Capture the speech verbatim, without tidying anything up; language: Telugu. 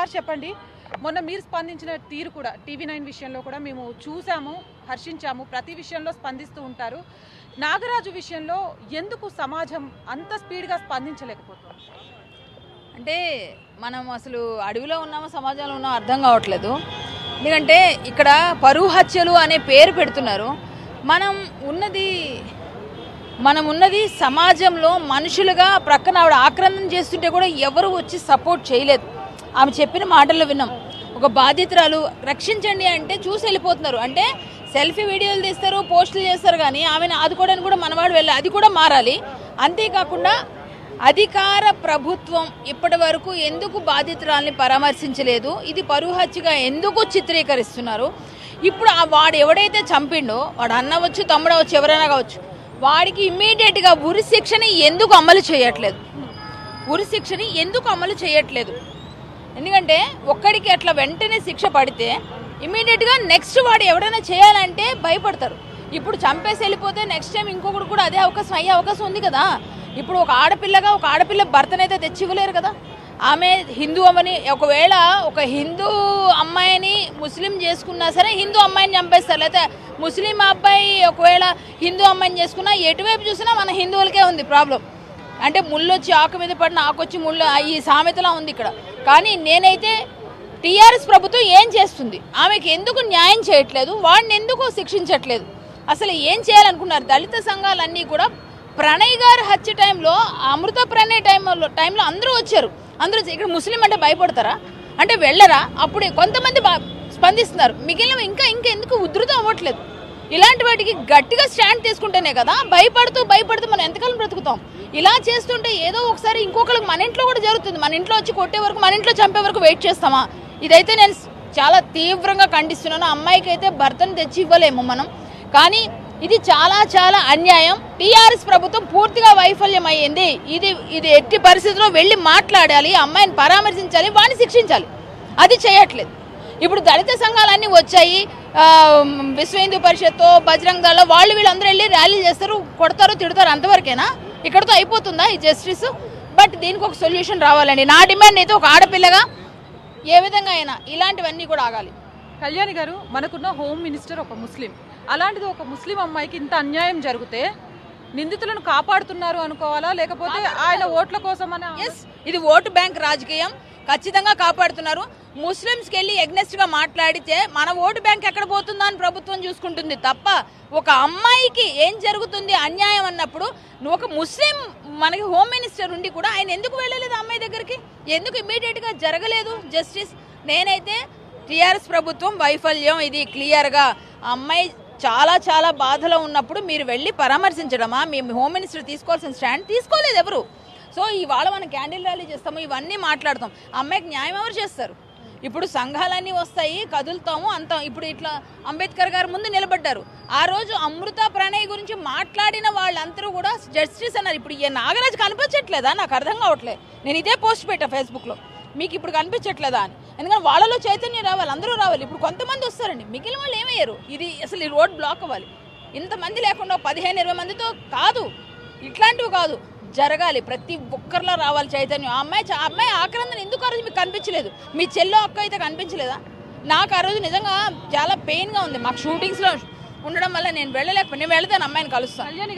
శ్రీనివాస్ చెప్పండి, మొన్న మీరు స్పందించిన తీరు కూడా టీవీ నైన్ విషయంలో కూడా మేము చూసాము, హర్షించాము, ప్రతి విషయంలో స్పందిస్తూ ఉంటారు. నాగరాజు విషయంలో ఎందుకు సమాజం అంత స్పీడ్గా స్పందించలేకపోతుంది? అంటే మనం అసలు అడవిలో ఉన్నామో సమాజంలో ఉన్నామో అర్థం కావట్లేదు. ఎందుకంటే ఇక్కడ పరువు హత్యలు అనే పేరు పెడుతున్నారు. మనం ఉన్నది మనం ఉన్నది సమాజంలో మనుషులుగా ప్రక్కన ఆవిడ ఆక్రమణ చేస్తుంటే కూడా ఎవరు వచ్చి సపోర్ట్ చేయలేదు. ఆమె చెప్పిన మాటల్లో విన్నాం. ఒక బాధితురాలు రక్షించండి అంటే చూసి వెళ్ళిపోతున్నారు. అంటే సెల్ఫీ వీడియోలు తీస్తారు, పోస్టులు చేస్తారు, కానీ ఆమెను ఆదుకోవడానికి కూడా మనవాడు వెళ్ళి అది కూడా మారాలి. అంతేకాకుండా అధికార ప్రభుత్వం ఇప్పటి వరకు ఎందుకు బాధితురాల్ని పరామర్శించలేదు, ఇది పరువు హత్యగా ఎందుకు చిత్రీకరిస్తున్నారు? ఇప్పుడు ఆ వాడు ఎవడైతే చంపిండో, వాడు అన్నవచ్చు, తమ్ముడవచ్చు, ఎవరైనా కావచ్చు, వాడికి ఇమ్మీడియట్గా ఉరి శిక్షని ఎందుకు అమలు చేయట్లేదు? ఉరి శిక్షని ఎందుకు అమలు చేయట్లేదు? ఎందుకంటే ఒక్కడికి అట్లా వెంటనే శిక్ష పడితే ఇమ్మీడియట్గా నెక్స్ట్ వాడు ఎవడైనా చేయాలంటే భయపడతారు. ఇప్పుడు చంపేసి వెళ్ళిపోతే నెక్స్ట్ టైం ఇంకొకటి కూడా అదే అవకాశం అయ్యే అవకాశం ఉంది కదా. ఇప్పుడు ఒక ఆడపిల్లగా ఒక ఆడపిల్ల భర్తనైతే తెచ్చి ఇవ్వలేరు కదా. ఆమె హిందూ అమ్మని, ఒకవేళ ఒక హిందూ అమ్మాయిని ముస్లిం చేసుకున్నా సరే హిందూ అమ్మాయిని చంపేస్తారు. లేకపోతే ముస్లిం అబ్బాయి ఒకవేళ హిందూ అమ్మాయిని చేసుకున్నా ఎటువైపు చూసినా మన హిందువులకే ఉంది ప్రాబ్లం. అంటే ముళ్ళు వచ్చి ఆకు మీద పడిన ఆకొచ్చి ముళ్ళు, ఈ సామెతలా ఉంది ఇక్కడ. కానీ నేనైతే టీఆర్ఎస్ ప్రభుత్వం ఏం చేస్తుంది? ఆమెకి ఎందుకు న్యాయం చేయట్లేదు? వాడిని ఎందుకు శిక్షించట్లేదు? అసలు ఏం చేయాలనుకున్నారు? దళిత సంఘాలన్నీ కూడా ప్రణయ్ గారు హత్య టైంలో, అమృత ప్రణయ్ టైంలో టైంలో అందరూ వచ్చారు. అందరూ ఇక్కడ ముస్లిం అంటే భయపడతారా? అంటే వెళ్ళరా? అప్పుడు కొంతమంది స్పందిస్తున్నారు, మిగిలిన ఇంకా ఇంకా ఎందుకు ఉధృతం అవ్వట్లేదు? ఇలాంటి వాటికి గట్టిగా స్టాండ్ తీసుకుంటేనే కదా. భయపడుతూ భయపడుతూ మనం ఎంతకాలం బ్రతుకుతాం? ఇలా చేస్తుంటే ఏదో ఒకసారి ఇంకొకరికి మన ఇంట్లో కూడా జరుగుతుంది. మన ఇంట్లో వచ్చి కొట్టే వరకు, మన ఇంట్లో చంపే వరకు వెయిట్ చేస్తామా? ఇదైతే నేను చాలా తీవ్రంగా ఖండిస్తున్నాను. అమ్మాయికి అయితే భర్తను తెచ్చి ఇవ్వలేము మనం, కానీ ఇది చాలా చాలా అన్యాయం. టీఆర్ఎస్ ప్రభుత్వం పూర్తిగా వైఫల్యం అయ్యింది. ఇది ఇది ఎట్టి పరిస్థితుల్లో వెళ్ళి మాట్లాడాలి, అమ్మాయిని పరామర్శించాలి, వాడిని శిక్షించాలి. అది చేయట్లేదు. ఇప్పుడు దళిత సంఘాలన్నీ వచ్చాయి, విశ్వ హిందూ పరిషత్తు, బజరంగ దళ, వాళ్ళు వీళ్ళందరూ వెళ్ళి ర్యాలీలు చేస్తారు, కొడతారు, తిడతారు. అంతవరకేనా? ఇక్కడతో అయిపోతుందా ఈ జస్టిస్? బట్ దీనికి ఒక సొల్యూషన్ రావాలండి. నా డిమాండ్ అయితే ఒక ఆడపిల్లగా ఏ విధంగా అయినా ఇలాంటివన్నీ కూడా ఆగాలి. కళ్యాణి గారు, మనకున్న హోమ్ మినిస్టర్ ఒక ముస్లిం. అలాంటిది ఒక ముస్లిం అమ్మాయికి ఇంత అన్యాయం జరిగితే నిందితులను కాపాడుతున్నారు అనుకోవాలా, లేకపోతే ఆయన ఓట్ల కోసం? ఎస్, ఇది ఓటు బ్యాంక్ రాజకీయం. ఖచ్చితంగా కాపాడుతున్నారు. ముస్లిమ్స్కి వెళ్ళి ఎగ్నెస్ట్ గా మాట్లాడితే మన ఓటు బ్యాంక్ ఎక్కడ పోతుందా అని ప్రభుత్వం చూసుకుంటుంది తప్ప, ఒక అమ్మాయికి ఏం జరుగుతుంది అన్యాయం అన్నప్పుడు నువ్వు ఒక ముస్లిం మనకి హోమ్ మినిస్టర్ ఉండి కూడా ఆయన ఎందుకు వెళ్ళలేదు అమ్మాయి దగ్గరికి? ఎందుకు ఇమ్మీడియట్ గా జరగలేదు జస్టిస్? నేనైతే టీఆర్ఎస్ ప్రభుత్వం వైఫల్యం ఇది క్లియర్ గా. అమ్మాయి చాలా చాలా బాధలో ఉన్నప్పుడు మీరు వెళ్ళి పరామర్శించడమా? మీ హోమ్ మినిస్టర్ తీసుకోవాల్సిన స్టాండ్ తీసుకోలేదు ఎవరు. సో ఇవాళ మనం క్యాండిల్ ర్యాలీ చేస్తాము, ఇవన్నీ మాట్లాడతాం. అమ్మాయికి న్యాయం ఎవరు చేస్తారు? ఇప్పుడు సంఘాలన్నీ వస్తాయి, కదులుతాము అంతా. ఇప్పుడు ఇట్లా అంబేద్కర్ గారు ముందు నిలబడ్డారు. ఆ రోజు అమృత ప్రణయ్ గురించి మాట్లాడిన వాళ్ళందరూ కూడా జస్టిస్ అన్నారు. ఇప్పుడు ఈ నాగరాజు కనిపించట్లేదా? నాకు అర్థం కావట్లేదు. నేను ఇదే పోస్ట్ పెట్టా ఫేస్బుక్లో, మీకు ఇప్పుడు కనిపించట్లేదా అని. ఎందుకంటే వాళ్ళలో చైతన్యం రావాలి, అందరూ రావాలి. ఇప్పుడు కొంతమంది వస్తారండి, మిగిలిన వాళ్ళు ఏమయ్యారు? ఇది అసలు ఈ రోడ్ బ్లాక్ అవ్వాలి. ఇంతమంది లేకుండా పదిహేను ఇరవై మందితో కాదు, ఇట్లాంటివి కాదు, జరగాలి. ప్రతి ఒక్కరిలో రావాలి చైతన్యం. ఆ అమ్మాయి ఆ అమ్మాయి ఆక్రందన ఎందుకు ఆ రోజు మీకు కనిపించలేదు? మీ చెల్లో అక్క అయితే కనిపించలేదా? నాకు ఆ రోజు నిజంగా చాలా పెయిన్గా ఉంది. మాకు షూటింగ్స్లో ఉండడం వల్ల నేను వెళ్ళలేకపోయినా, నేను వెళతాను, అమ్మాయిని కలుస్తాను.